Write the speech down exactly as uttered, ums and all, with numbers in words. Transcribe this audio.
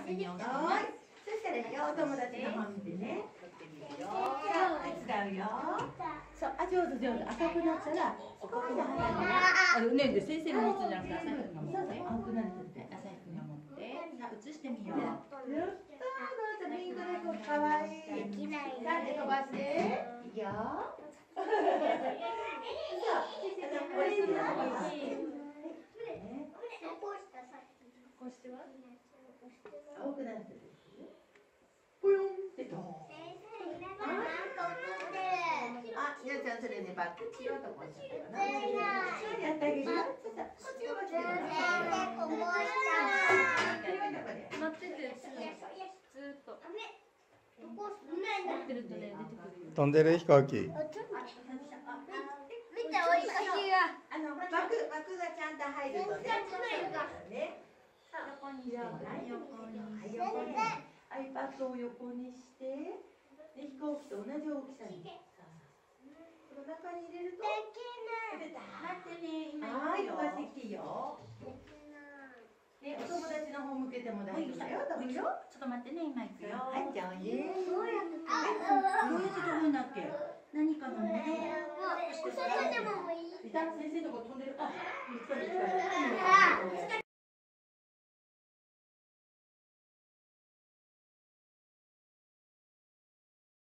に押してます。 そしたらよ、お友達の方見てね。 取ってみるよ。 はい、使うよ。そう、あ、上手上手。赤くなったら、お母さんがね。 ね、で先生が持つんじゃなくて、朝日くんが持って。 青くなるとね。 朝日くんが持って。さあ、写してみよう。 やったー、どうぞ、ピンク猫かわいい。さあ、手飛ばして。いくよ。そう、オレンジの方がいい。 こうしては。 青くなってる。ぽよんってどう。あ、ひなちゃん、それね、バック違うとこ押しちゃったかな。そうやってあげるよ。ちょっと、こっちがこっちが。 待ってて、ずーっと。待ってるとね、出てくるよ。 飛んでる飛行機。 見て、追いかけが。あの、枠、枠がちゃんと入るとね。横にして、はい、横に。はい、横に。iPad を横にして、で、飛行機と同じ大きさに。この中に入れると。できない。待ってね、今。はい、飛ばしてきていいよ。ね、お友達の方向けても大丈夫だよ。飛ぶよ。 ちょっと待ってね、今行くよ。 はい、じゃあ、ね。 どうやって飛ぶんだっけ。何かのね。 先生のとこ飛んでる。あ、